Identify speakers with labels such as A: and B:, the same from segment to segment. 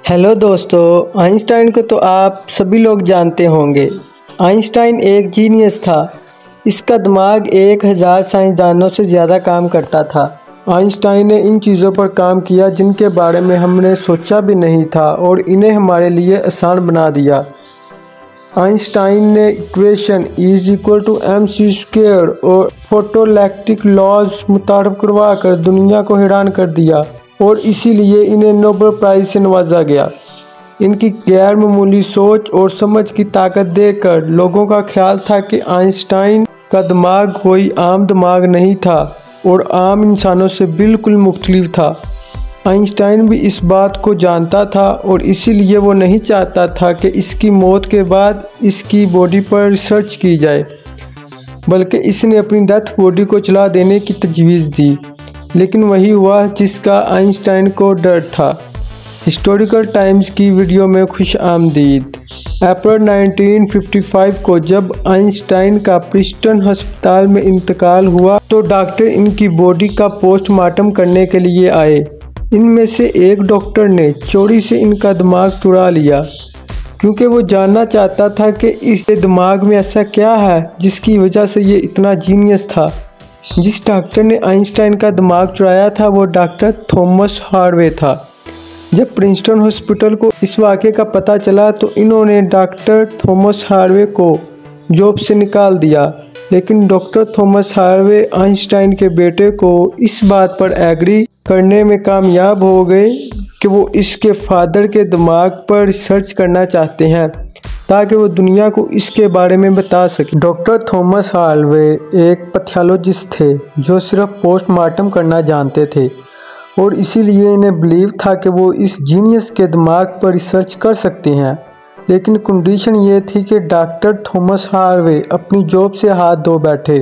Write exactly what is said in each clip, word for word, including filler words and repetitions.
A: Hello दोस्तों, Einstein को तो आप सभी लोग जानते होंगे। आइंस्टाइन एक जीनियस था। इसका दिमाग एक हज़ार साइंसदानों से ज़्यादा काम करता था। आइंस्टाइन ने इन चीज़ों पर काम किया जिनके बारे में हमने सोचा भी नहीं था और इन्हें हमारे लिए आसान बना दिया। आइंस्टाइन ने equation is equal to M C square और फोटोइलेक्ट्रिक लॉज मुताबिक करवा कर दुनिया को हैरान कर दिया और इसीलिए इन्हें नोबेल प्राइज़ से नवाजा गया। इनकी गैर मामूली सोच और समझ की ताकत देखकर लोगों का ख्याल था कि आइंस्टाइन का दिमाग कोई आम दिमाग नहीं था और आम इंसानों से बिल्कुल मुख्तलिफ था। आइंस्टाइन भी इस बात को जानता था और इसीलिए वो नहीं चाहता था कि इसकी मौत के बाद इसकी बॉडी पर रिसर्च की जाए, बल्कि इसने अपनी डेथ बॉडी को चला देने की तजवीज़ दी। लेकिन वही हुआ जिसका आइंस्टाइन को डर था। हिस्टोरिकल टाइम्स की वीडियो में खुश आमदीद। अप्रैल उन्नीस सौ पचपन को जब आइंस्टाइन का प्रिंसटन अस्पताल में इंतकाल हुआ तो डॉक्टर इनकी बॉडी का पोस्टमार्टम करने के लिए आए। इनमें से एक डॉक्टर ने चोरी से इनका दिमाग चुरा लिया क्योंकि वो जानना चाहता था कि इस दिमाग में ऐसा क्या है जिसकी वजह से ये इतना जीनियस था। जिस डॉक्टर ने आइंस्टाइन का दिमाग चुराया था वो डॉक्टर थॉमस हार्वे था। जब प्रिंसटन हॉस्पिटल को इस वाक़े का पता चला तो इन्होंने डॉक्टर थॉमस हार्वे को जॉब से निकाल दिया, लेकिन डॉक्टर थॉमस हार्वे आइंस्टाइन के बेटे को इस बात पर एग्री करने में कामयाब हो गए कि वो इसके फादर के दिमाग पर रिसर्च करना चाहते हैं ताकि वो दुनिया को इसके बारे में बता सके। डॉक्टर थॉमस हार्वे एक पैथोलॉजिस्ट थे जो सिर्फ पोस्टमार्टम करना जानते थे और इसीलिए इन्हें बिलीव था कि वो इस जीनियस के दिमाग पर रिसर्च कर सकते हैं। लेकिन कंडीशन ये थी कि डॉक्टर थॉमस हार्वे अपनी जॉब से हाथ धो बैठे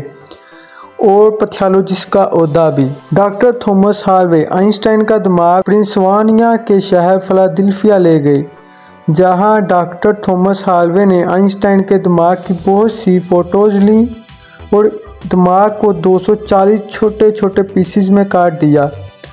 A: और पैथोलॉजिस्ट का ओहदा भी। डॉक्टर थॉमस हार्वे आइंस्टाइन का दिमाग पेंसिल्वेनिया के शहर फिलाडेल्फिया ले गए, जहां डॉक्टर थॉमस हार्वे ने आइंस्टाइन के दिमाग की बहुत सी फ़ोटोज़ लीं और दिमाग को दो सौ चालीस छोटे छोटे पीसीज में काट दिया।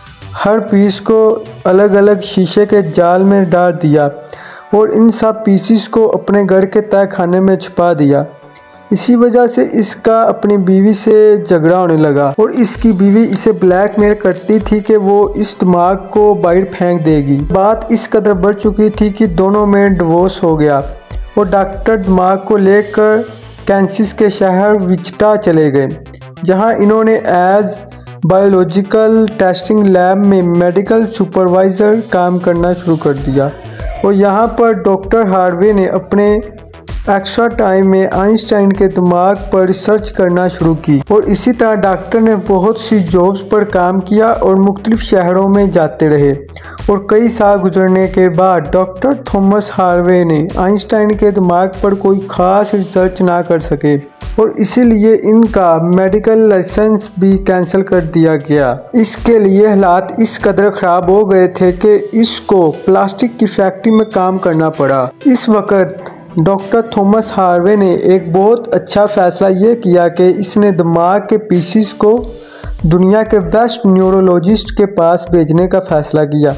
A: हर पीस को अलग अलग शीशे के जाल में डाल दिया और इन सब पीसीस को अपने घर के तय खाने में छुपा दिया। इसी वजह से इसका अपनी बीवी से झगड़ा होने लगा और इसकी बीवी इसे ब्लैकमेल करती थी कि वो इस दिमाग को बाहर फेंक देगी। बात इस कदर बढ़ चुकी थी कि दोनों में डिवोर्स हो गया और डॉक्टर दिमाग को लेकर कैंसिस के शहर विचिटा चले गए, जहां इन्होंने एज बायोलॉजिकल टेस्टिंग लैब में मेडिकल सुपरवाइज़र काम करना शुरू कर दिया और यहाँ पर डॉक्टर हार्वे ने अपने एक्स्ट्रा टाइम में आइंस्टाइन के दिमाग पर रिसर्च करना शुरू की और इसी तरह डॉक्टर ने बहुत सी जॉब्स पर काम किया और मुख्तलिफ शहरों में जाते रहे। और कई साल गुजरने के बाद डॉक्टर थॉमस हार्वे ने आइंस्टाइन के दिमाग पर कोई ख़ास रिसर्च ना कर सके और इसीलिए इनका मेडिकल लाइसेंस भी कैंसिल कर दिया गया। इसके लिए हालात इस कदर ख़राब हो गए थे कि इसको प्लास्टिक की फैक्ट्री में काम करना पड़ा। इस वक्त डॉक्टर थॉमस हार्वे ने एक बहुत अच्छा फ़ैसला ये किया कि इसने दिमाग के पीसीस को दुनिया के बेस्ट न्यूरोलॉजिस्ट के पास भेजने का फ़ैसला किया।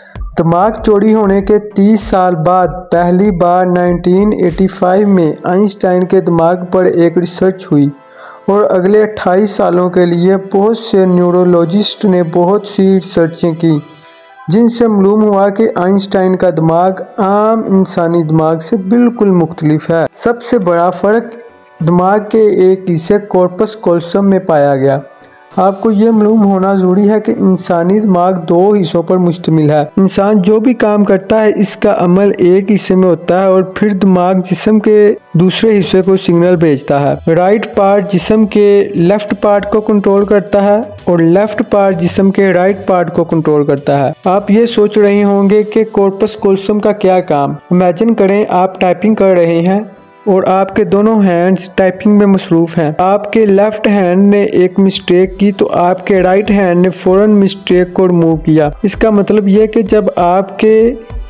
A: दिमाग चोरी होने के तीस साल बाद पहली बार उन्नीस सौ पचासी में आइंस्टाइन के दिमाग पर एक रिसर्च हुई और अगले अट्ठाईस सालों के लिए बहुत से न्यूरोलॉजिस्ट ने बहुत सी रिसर्चें की, जिनसे मालूम हुआ कि आइंस्टाइन का दिमाग आम इंसानी दिमाग से बिल्कुल मुख्तलिफ है। सबसे बड़ा फ़र्क दिमाग के एक हिस्से कॉर्पस कॉलोसम में पाया गया। आपको ये मालूम होना ज़रूरी है कि इंसानी दिमाग दो हिस्सों पर मुश्तमिल है। इंसान जो भी काम करता है इसका अमल एक हिस्से में होता है और फिर दिमाग जिस्म के दूसरे हिस्से को सिग्नल भेजता है। राइट पार्ट जिस्म के लेफ्ट पार्ट को कंट्रोल करता है और लेफ्ट पार्ट जिस्म के राइट पार्ट को कंट्रोल करता है। आप ये सोच रहे होंगे कि कॉर्पस कॉलोसम का क्या काम। इमेजिन करें आप टाइपिंग कर रहे हैं और आपके दोनों हैंड्स टाइपिंग में मसरूफ़ हैं। आपके लेफ्ट हैंड ने एक मिस्टेक की तो आपके राइट हैंड ने फ़ौरन मिस्टेक को रिमूव किया। इसका मतलब यह कि जब आपके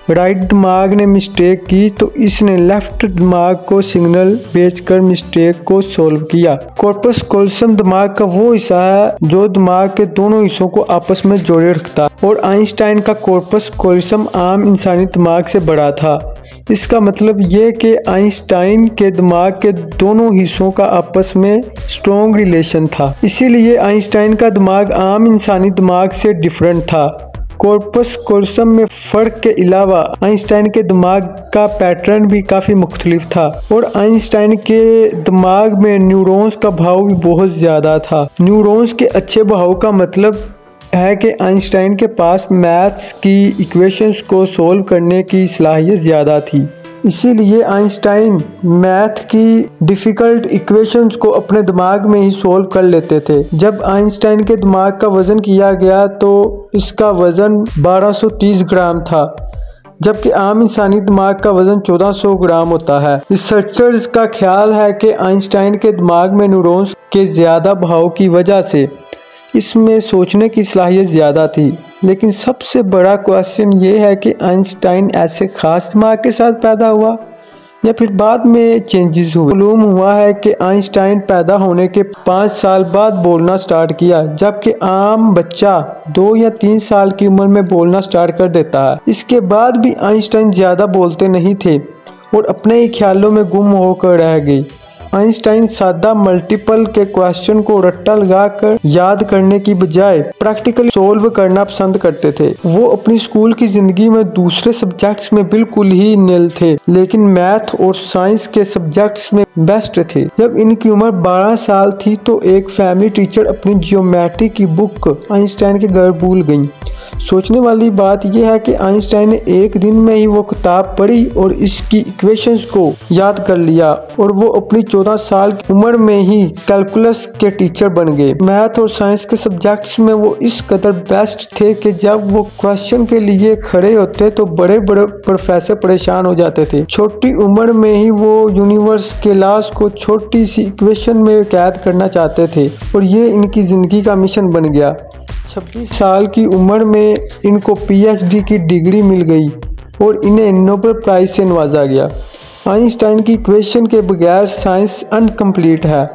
A: राइट दिमाग ने मिस्टेक की तो इसने लेफ्ट दिमाग को सिग्नल भेजकर मिस्टेक को सॉल्व किया। कॉर्पस कॉलोसम दिमाग का वो हिस्सा है जो दिमाग के दोनों हिस्सों को आपस में जोड़े रखता है और आइंस्टाइन का कॉर्पस कॉलोसम आम इंसानी दिमाग से बड़ा था। इसका मतलब ये कि आइंस्टाइन के दिमाग के दोनों हिस्सों का आपस में स्ट्रॉन्ग रिलेशन था, इसीलिए आइंस्टाइन का दिमाग आम इंसानी दिमाग से डिफरेंट था। कॉर्पस कॉलोसम में फर्क के अलावा आइंस्टाइन के दिमाग का पैटर्न भी काफ़ी मुख्तलिफ था और आइंस्टाइन के दिमाग में न्यूरॉन्स का भाव भी बहुत ज़्यादा था। न्यूरॉन्स के अच्छे भाव का मतलब है कि आइंस्टाइन के पास मैथ्स की इक्वेशंस को सॉल्व करने की सलाहियत ज़्यादा थी, इसीलिए आइंस्टाइन मैथ की डिफ़िकल्ट इक्वेशंस को अपने दिमाग में ही सॉल्व कर लेते थे। जब आइंस्टाइन के दिमाग का वज़न किया गया तो इसका वज़न बारह सौ तीस ग्राम था, जबकि आम इंसानी दिमाग का वज़न चौदह सौ ग्राम होता है। रिसर्चर्स का ख्याल है कि आइंस्टाइन के दिमाग में न्यूरॉन्स के ज़्यादा भाव की वजह से इसमें सोचने की सलाहियत ज़्यादा थी। लेकिन सबसे बड़ा क्वेश्चन ये है कि आइंस्टाइन ऐसे ख़ास दिमाग के साथ पैदा हुआ या फिर बाद में चेंजेस हुए। मालूम हुआ है कि आइंस्टाइन पैदा होने के पाँच साल बाद बोलना स्टार्ट किया, जबकि आम बच्चा दो या तीन साल की उम्र में बोलना स्टार्ट कर देता है। इसके बाद भी आइंस्टाइन ज़्यादा बोलते नहीं थे और अपने ही ख्यालों में गुम होकर रह गई। आइंस्टाइन सादा मल्टीपल के क्वेश्चन को रट्टा लगाकर याद करने की बजाय प्रैक्टिकली सॉल्व करना पसंद करते थे। वो अपनी स्कूल की ज़िंदगी में दूसरे सब्जेक्ट्स में बिल्कुल ही नील थे, लेकिन मैथ और साइंस के सब्जेक्ट्स में बेस्ट थे। जब इनकी उम्र बारह साल थी तो एक फैमिली टीचर अपनी जियोमेट्री की बुक आइंस्टाइन के घर भूल गई। सोचने वाली बात यह है कि आइंस्टाइन ने एक दिन में ही वो किताब पढ़ी और इसकी इक्वेशंस को याद कर लिया और वो अपनी चौदह साल की उम्र में ही कैलकुलस के टीचर बन गए। मैथ और साइंस के सब्जेक्ट्स में वो इस कदर बेस्ट थे कि जब वो क्वेश्चन के लिए खड़े होते तो बड़े बड़े प्रोफेसर परेशान हो जाते थे। छोटी उम्र में ही वो यूनिवर्स के लॉज को छोटी सी इक्वेशन में कैद करना चाहते थे और ये इनकी ज़िंदगी का मिशन बन गया। छब्बीस साल की उम्र में इनको पीएचडी की डिग्री मिल गई और इन्हें नोबेल प्राइज़ से नवाजा गया। आइंस्टाइन की इक्वेशन के बगैर साइंस अनकम्प्लीट है।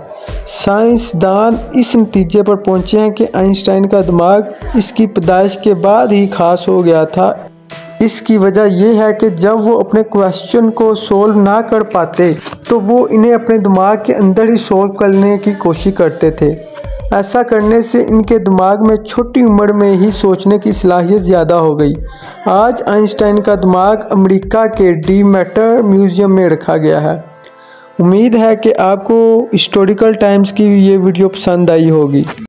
A: साइंसदान इस नतीजे पर पहुंचे हैं कि आइंस्टाइन का दिमाग इसकी पैदाइश के बाद ही खास हो गया था। इसकी वजह यह है कि जब वो अपने क्वेश्चन को सॉल्व ना कर पाते तो वो इन्हें अपने दिमाग के अंदर ही सॉल्व करने की कोशिश करते थे। ऐसा करने से इनके दिमाग में छोटी उम्र में ही सोचने की सलाहियत ज़्यादा हो गई। आज आइंस्टाइन का दिमाग अमेरिका के डी मैटर म्यूज़ियम में रखा गया है। उम्मीद है कि आपको हिस्टोरिकल टाइम्स की ये वीडियो पसंद आई होगी।